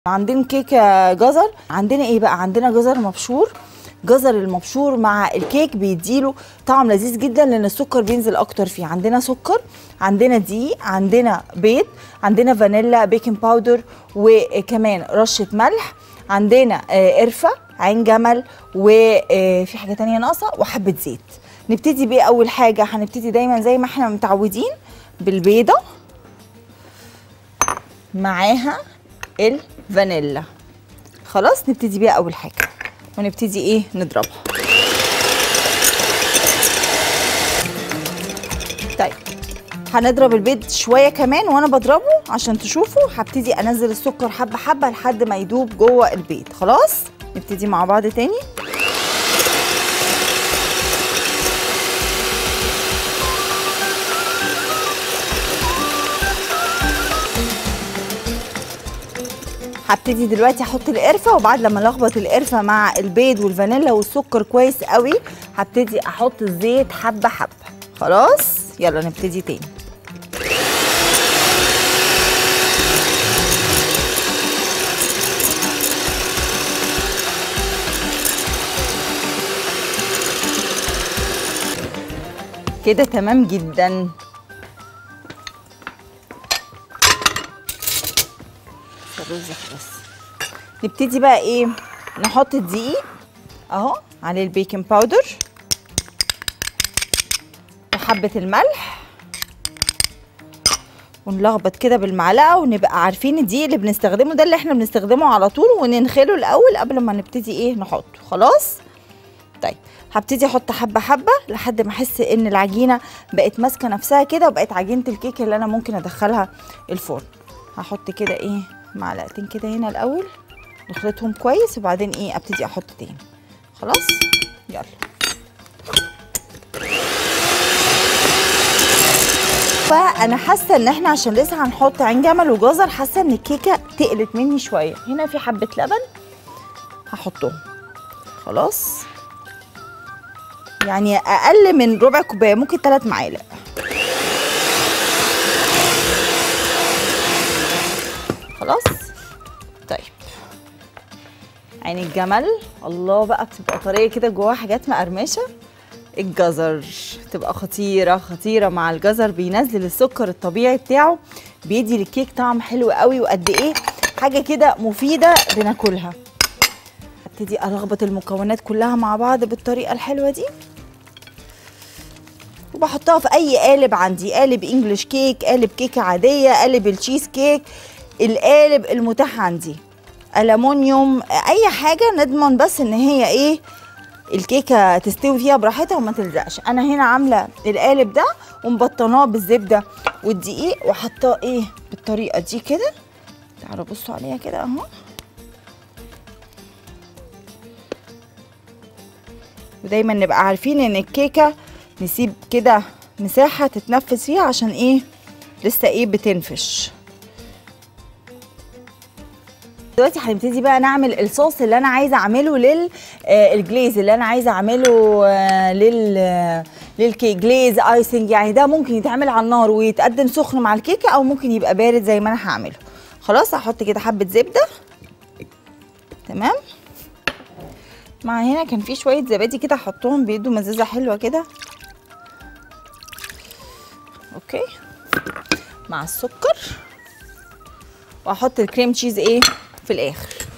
عندنا كيكه جزر. عندنا ايه بقى؟ عندنا جزر مبشور. جزر المبشور مع الكيك بيديله طعم لذيذ جدا لان السكر بينزل اكتر فيه. عندنا سكر، عندنا دقيق، عندنا بيض، عندنا فانيلا، بيكنج باودر، وكمان رشه ملح، عندنا قرفه، عين جمل، وفي حاجه تانية ناقصه، وحبه زيت. نبتدي بايه؟ اول حاجه هنبتدي دايما زي ما احنا متعودين بالبيضه معاها الفانيلا. خلاص نبتدي بيها اول حاجه ونبتدي ايه؟ نضربها. طيب هنضرب البيض شويه كمان وانا بضربه عشان تشوفوا. هبتدي انزل السكر حبه حبه لحد ما يدوب جوه البيض. خلاص نبتدي مع بعض تاني. هبتدي دلوقتي احط القرفه، وبعد لما الخبط القرفه مع البيض والفانيلا والسكر كويس قوي هبتدي احط الزيت حبه حبه. خلاص يلا نبتدي تاني. كده تمام جدا. الرز خلاص. نبتدي بقى ايه؟ نحط الدقيق اهو على البيكنج باودر وحبه الملح ونلخبط كده بالمعلقه، ونبقى عارفين الدقيق اللي بنستخدمه ده اللي احنا بنستخدمه على طول، وننخله الاول قبل ما نبتدي ايه؟ نحطه. خلاص. طيب هبتدي احط حبه حبه لحد ما احس ان العجينه بقت ماسكه نفسها كده وبقت عجينه الكيك اللي انا ممكن ادخلها الفرن. هحط كده ايه؟ معلقتين كده هنا الاول نخلطهم كويس، وبعدين ايه؟ ابتدي احط تاني. خلاص يلا. فانا حاسه ان احنا عشان لسه هنحط عين جمل وجزر، حاسه ان الكيكه تقلت مني شويه. هنا في حبه لبن هحطهم. خلاص يعني اقل من ربع كوبايه، ممكن 3 معالق. خلاص. طيب عين الجمل الله بقى بتبقى طريه كده جواها حاجات مقرمشه. الجزر تبقى خطيره خطيره مع الجزر، بينزل السكر الطبيعي بتاعه، بيدي للكيك طعم حلو قوي. وقد ايه حاجه كده مفيده بناكلها. ابتدي الخبط المكونات كلها مع بعض بالطريقه الحلوه دي، وبحطها في اي قالب عندي، قالب انجلش كيك، قالب كيكه عاديه، قالب التشيز كيك، القالب المتاح عندي، ألمونيوم، اي حاجه نضمن بس ان هي ايه؟ الكيكه تستوي فيها براحتها وما تلزقش. انا هنا عامله القالب ده ومبطناه بالزبده والدقيق، وحطاه ايه؟ بالطريقه دي كده. تعالوا بصوا عليها كده اهو. ودايما نبقى عارفين ان الكيكه نسيب كده مساحه تتنفس فيها عشان ايه؟ لسه ايه؟ بتنفش. دلوقتي هنبتدي بقى نعمل الصوص اللي انا عايزه اعمله للجليز اللي انا عايزه اعمله للكيك. جليز ايسنج يعني ده ممكن يتعمل على النار ويتقدم سخن مع الكيكه، او ممكن يبقى بارد زي ما انا هعمله. خلاص هحط كده حبه زبده. تمام. مع هنا كان في شويه زبادي كده هحطهم بيدوا مزازه حلوه كده. اوكي. مع السكر، واحط الكريم تشيز ايه؟ في الاخر.